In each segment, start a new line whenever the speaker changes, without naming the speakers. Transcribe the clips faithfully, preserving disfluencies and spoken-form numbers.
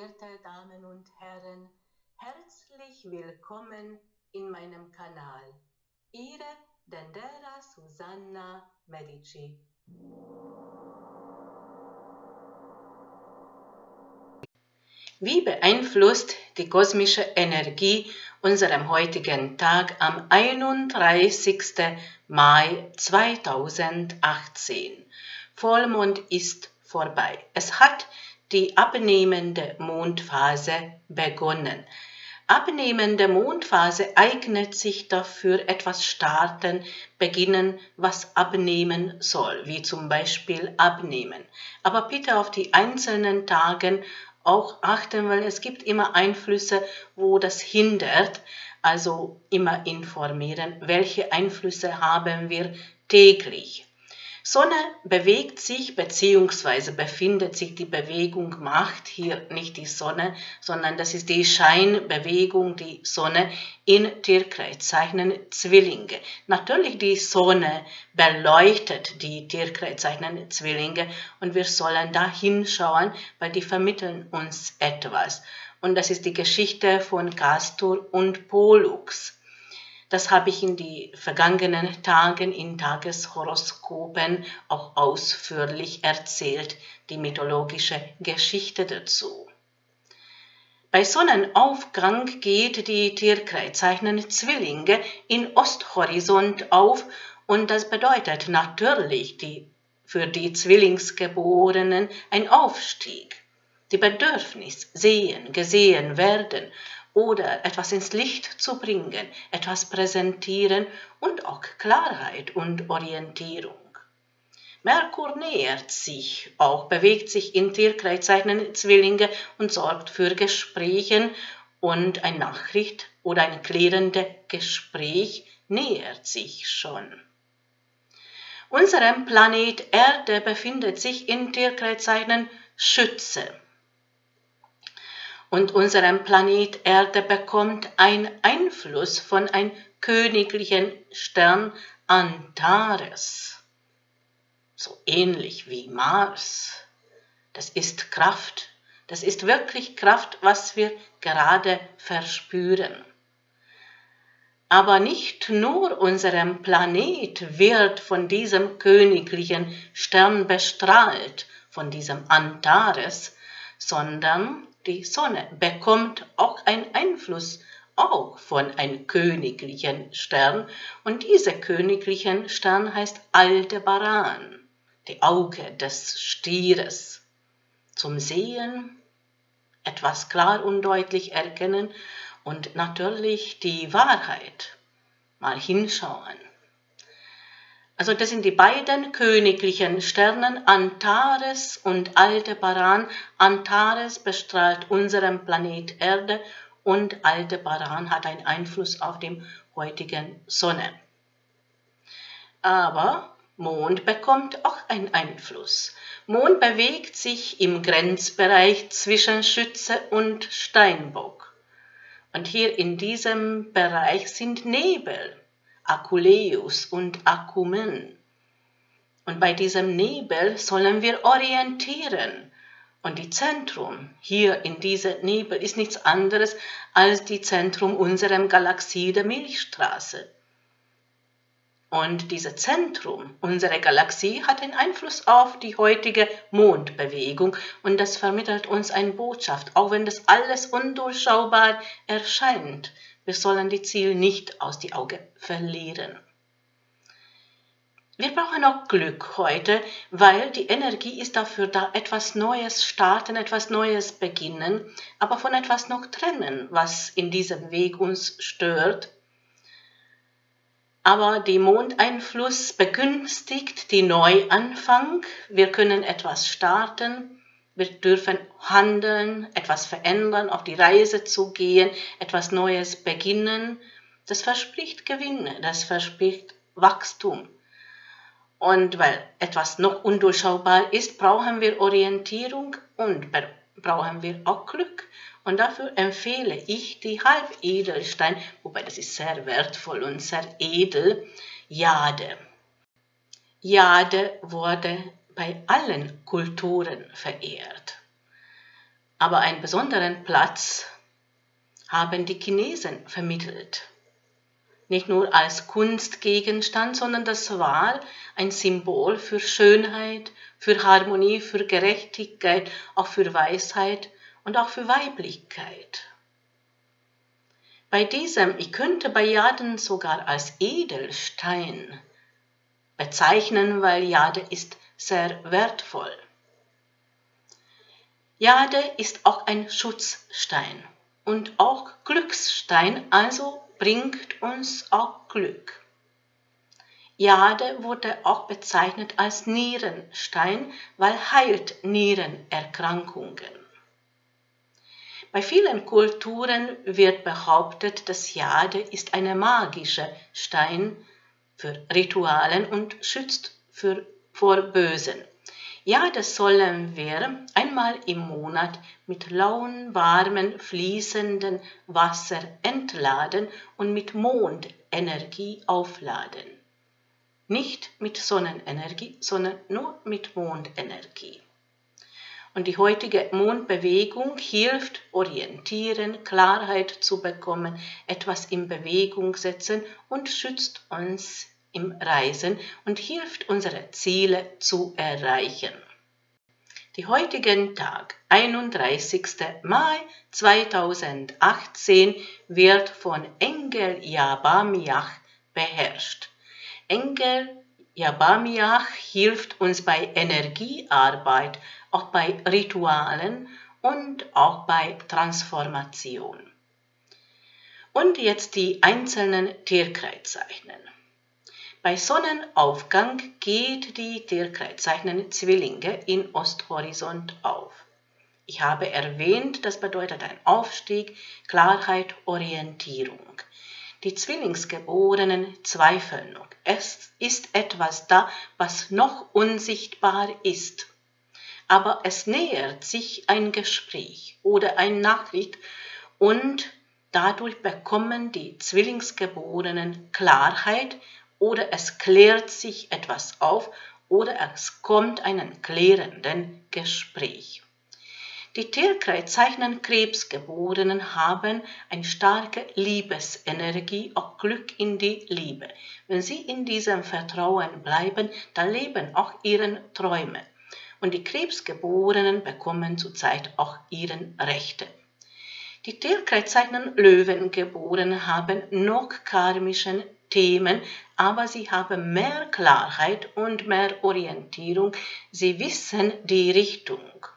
verehrte Damen und Herren, herzlich willkommen in meinem Kanal. Ihre Dendera Susanna Medici. Wie beeinflusst die kosmische Energie unseren heutigen Tag am einunddreißigsten Mai zweitausendachtzehn? Vollmond ist vorbei. Es hat die abnehmende Mondphase begonnen. Abnehmende Mondphase eignet sich dafür, etwas starten, beginnen, was abnehmen soll, wie zum Beispiel abnehmen. Aber bitte auf die einzelnen Tage auch achten, weil es gibt immer Einflüsse, wo das hindert. Also immer informieren, welche Einflüsse haben wir täglich. Sonne bewegt sich bzw. befindet sich, die Bewegung macht hier nicht die Sonne, sondern das ist die Scheinbewegung, die Sonne in Tierkreiszeichen Zwillinge. Natürlich die Sonne beleuchtet die Tierkreiszeichen Zwillinge und wir sollen da hinschauen, weil die vermitteln uns etwas. Und das ist die Geschichte von Castor und Pollux. Das habe ich in den vergangenen Tagen in Tageshoroskopen auch ausführlich erzählt, die mythologische Geschichte dazu. Bei Sonnenaufgang geht die Tierkreiszeichen Zwillinge in Osthorizont auf und das bedeutet natürlich die, für die Zwillingsgeborenen ein Aufstieg. Die Bedürfnis sehen, gesehen werden oder etwas ins Licht zu bringen, etwas präsentieren und auch Klarheit und Orientierung. Merkur nähert sich auch, bewegt sich in Tierkreiszeichen Zwillinge und sorgt für Gespräche und eine Nachricht oder ein klärendes Gespräch nähert sich schon. Unser Planet Erde befindet sich in Tierkreiszeichen Schütze. Und unserem Planet Erde bekommt einen Einfluss von einem königlichen Stern Antares. So ähnlich wie Mars. Das ist Kraft. Das ist wirklich Kraft, was wir gerade verspüren. Aber nicht nur unserem Planet wird von diesem königlichen Stern bestrahlt, von diesem Antares, sondern die Sonne bekommt auch einen Einfluss auch von einem königlichen Stern und dieser königliche Stern heißt Aldebaran, die Auge des Stieres. Zum Sehen, etwas klar und deutlich erkennen und natürlich die Wahrheit mal hinschauen. Also das sind die beiden königlichen Sternen, Antares und Aldebaran. Antares bestrahlt unseren Planet Erde und Aldebaran hat einen Einfluss auf die heutige Sonne. Aber Mond bekommt auch einen Einfluss. Mond bewegt sich im Grenzbereich zwischen Schütze und Steinbock. Und hier in diesem Bereich sind Nebel. Akuleus und Akumen. Und bei diesem Nebel sollen wir orientieren. Und die Zentrum hier in diesem Nebel ist nichts anderes als die Zentrum unserer Galaxie, der Milchstraße. Und dieses Zentrum unserer Galaxie hat einen Einfluss auf die heutige Mondbewegung und das vermittelt uns eine Botschaft, auch wenn das alles undurchschaubar erscheint. Wir sollen die Ziele nicht aus die Augen verlieren. Wir brauchen auch Glück heute, weil die Energie ist dafür da, etwas Neues starten, etwas Neues beginnen, aber von etwas noch trennen, was in diesem Weg uns stört. Aber der Mondeinfluss begünstigt den Neuanfang. Wir können etwas starten. Wir dürfen handeln, etwas verändern, auf die Reise zu gehen, etwas Neues beginnen. Das verspricht Gewinne, das verspricht Wachstum. Und weil etwas noch undurchschaubar ist, brauchen wir Orientierung und brauchen wir auch Glück. Und dafür empfehle ich die Halbedelstein, wobei das ist sehr wertvoll und sehr edel, Jade. Jade wurde bei allen Kulturen verehrt. Aber einen besonderen Platz haben die Chinesen vermittelt. Nicht nur als Kunstgegenstand, sondern das war ein Symbol für Schönheit, für Harmonie, für Gerechtigkeit, auch für Weisheit und auch für Weiblichkeit. Bei diesem, ich könnte bei Jaden sogar als Edelstein bezeichnen, weil Jade ist sehr wertvoll. Jade ist auch ein Schutzstein und auch Glücksstein, also bringt uns auch Glück. Jade wurde auch bezeichnet als Nierenstein, weil heilt Nierenerkrankungen. Bei vielen Kulturen wird behauptet, dass Jade ist ein magischer Stein für Ritualen und schützt für, vor Bösen. Jade sollen wir einmal im Monat mit lauem, warmen, fließenden Wasser entladen und mit Mondenergie aufladen. Nicht mit Sonnenenergie, sondern nur mit Mondenergie. Und die heutige Mondbewegung hilft, orientieren, Klarheit zu bekommen, etwas in Bewegung setzen und schützt uns im Reisen und hilft, unsere Ziele zu erreichen. Die heutigen Tag, einunddreißigsten Mai zweitausendachtzehn, wird von Engel Yabamiach beherrscht. Engel Yabamiach hilft uns bei Energiearbeit, auch bei Ritualen und auch bei Transformation. Und jetzt die einzelnen Tierkreiszeichen. Bei Sonnenaufgang geht die Tierkreiszeichen Zwillinge in Osthorizont auf. Ich habe erwähnt, das bedeutet ein Aufstieg, Klarheit, Orientierung. Die Zwillingsgeborenen zweifeln noch. Es ist etwas da, was noch unsichtbar ist. Aber es nähert sich ein Gespräch oder eine Nachricht und dadurch bekommen die Zwillingsgeborenen Klarheit oder es klärt sich etwas auf oder es kommt ein klärenden Gespräch. Die Tierkreiszeichen Krebsgeborenen haben eine starke Liebesenergie, auch Glück in die Liebe. Wenn sie in diesem Vertrauen bleiben, dann leben auch ihre Träume. Und die Krebsgeborenen bekommen zurzeit auch ihren Rechte. Die Tierkreiszeichen Löwengeborenen haben noch karmischen Themen, aber sie haben mehr Klarheit und mehr Orientierung. Sie wissen die Richtung.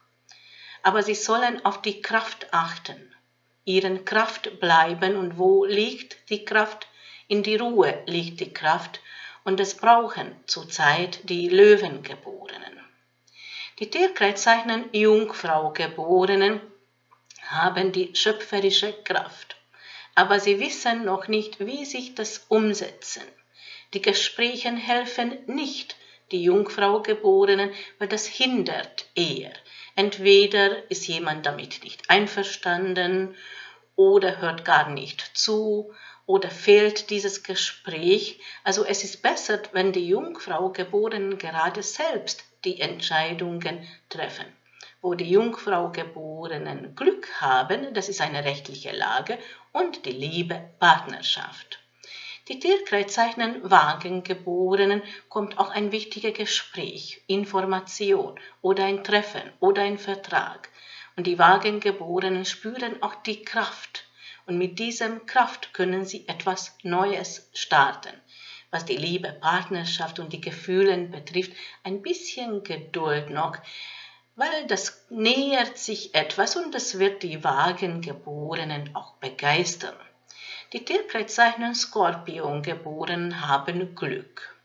Aber sie sollen auf die Kraft achten, ihren Kraft bleiben und wo liegt die Kraft? In die Ruhe liegt die Kraft und es brauchen zurzeit die Löwengeborenen. Die Tierkreiszeichen Jungfraugeborenen haben die schöpferische Kraft, aber sie wissen noch nicht, wie sich das umsetzen. Die Gespräche helfen nicht die Jungfraugeborenen, weil das hindert eher. Entweder ist jemand damit nicht einverstanden oder hört gar nicht zu oder fehlt dieses Gespräch. Also es ist besser, wenn die Jungfraugeborenen gerade selbst die Entscheidungen treffen. Wo die Jungfraugeborenen Glück haben, das ist eine rechtliche Lage und die Liebe Partnerschaft. Die Tierkreiszeichen Wagengeborenen kommt auch ein wichtiges Gespräch, Information oder ein Treffen oder ein Vertrag. Und die Wagengeborenen spüren auch die Kraft. Und mit diesem Kraft können sie etwas Neues starten. Was die Liebe, Partnerschaft und die Gefühle betrifft, ein bisschen Geduld noch, weil das nähert sich etwas und das wird die Wagengeborenen auch begeistern. Die Tierkreiszeichen Skorpiongeborenen haben Glück.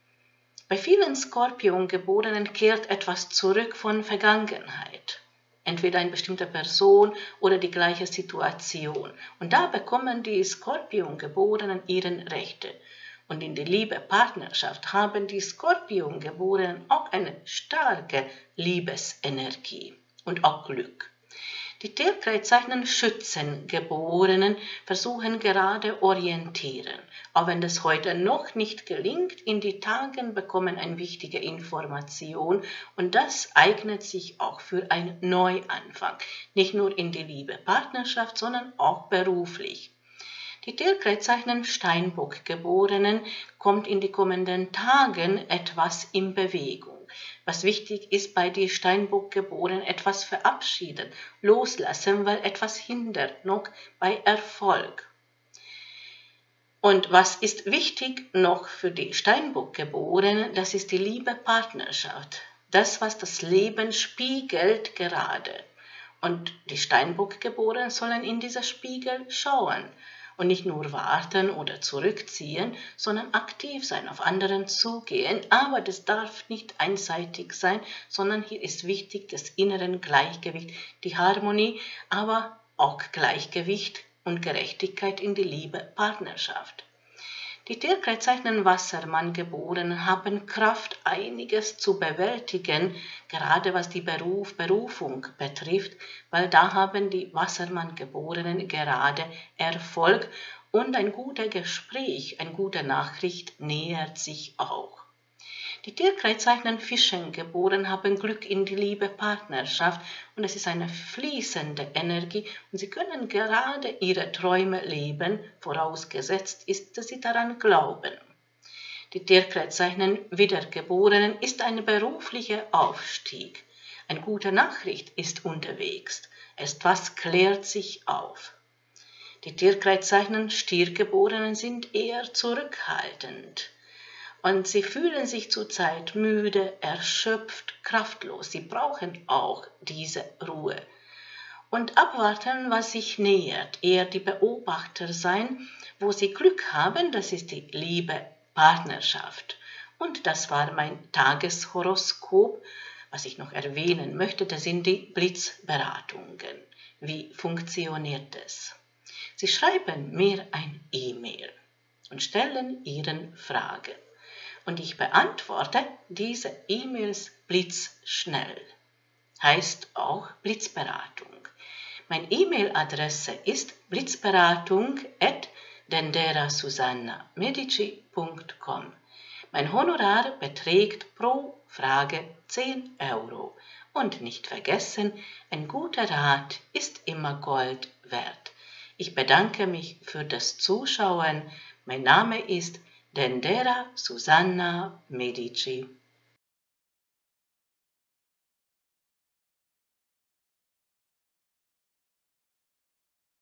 Bei vielen Skorpiongeborenen kehrt etwas zurück von Vergangenheit. Entweder eine bestimmte Person oder die gleiche Situation. Und da bekommen die Skorpiongeborenen ihren Rechte. Und in der Liebe, Partnerschaft haben die Skorpiongeborenen auch eine starke Liebesenergie und auch Glück. Die Tierkreiszeichen Schützengeborenen versuchen gerade orientieren. Auch wenn das heute noch nicht gelingt, in die Tagen bekommen eine wichtige Information und das eignet sich auch für einen Neuanfang. Nicht nur in die Liebe, Partnerschaft, sondern auch beruflich. Die Tierkreiszeichen Steinbock-Geborenen kommt in die kommenden Tagen etwas in Bewegung. Was wichtig ist bei den Steinbock-Geborenen, etwas verabschieden, loslassen, weil etwas hindert noch bei Erfolg. Und was ist wichtig noch für die Steinbock-Geborenen, das ist die Liebe, Partnerschaft. Das, was das Leben spiegelt gerade. Und die Steinbock-Geborenen sollen in dieser Spiegel schauen. Und nicht nur warten oder zurückziehen, sondern aktiv sein, auf anderen zugehen. Aber das darf nicht einseitig sein, sondern hier ist wichtig das innere Gleichgewicht, die Harmonie, aber auch Gleichgewicht und Gerechtigkeit in die Liebe, Partnerschaft. Die Tierkreiszeichen Wassermann-Geborenen haben Kraft, einiges zu bewältigen, gerade was die Beruf, Berufung betrifft, weil da haben die Wassermann-Geborenen gerade Erfolg und ein guter Gespräch, eine gute Nachricht nähert sich auch. Die Tierkreiszeichen Fischengeboren haben Glück in die Liebe, Partnerschaft und es ist eine fließende Energie und sie können gerade ihre Träume leben, vorausgesetzt ist, dass sie daran glauben. Die Tierkreiszeichen Wiedergeborenen ist ein beruflicher Aufstieg. Eine gute Nachricht ist unterwegs. Etwas klärt sich auf. Die Tierkreiszeichen Stiergeborenen sind eher zurückhaltend. Und sie fühlen sich zurzeit müde, erschöpft, kraftlos. Sie brauchen auch diese Ruhe. Und abwarten, was sich nähert. Eher die Beobachter sein, wo sie Glück haben, das ist die Liebe, Partnerschaft. Und das war mein Tageshoroskop. Was ich noch erwähnen möchte, das sind die Blitzberatungen. Wie funktioniert es? Sie schreiben mir ein E-Mail und stellen Ihre Fragen. Und ich beantworte diese E-Mails blitzschnell. Heißt auch Blitzberatung. Meine E-Mail-Adresse ist blitzberatung at denderasusanna.medici punkt com. Mein Honorar beträgt pro Frage zehn Euro. Und nicht vergessen, ein guter Rat ist immer Gold wert. Ich bedanke mich für das Zuschauen. Mein Name ist Dendera Susanna Medici.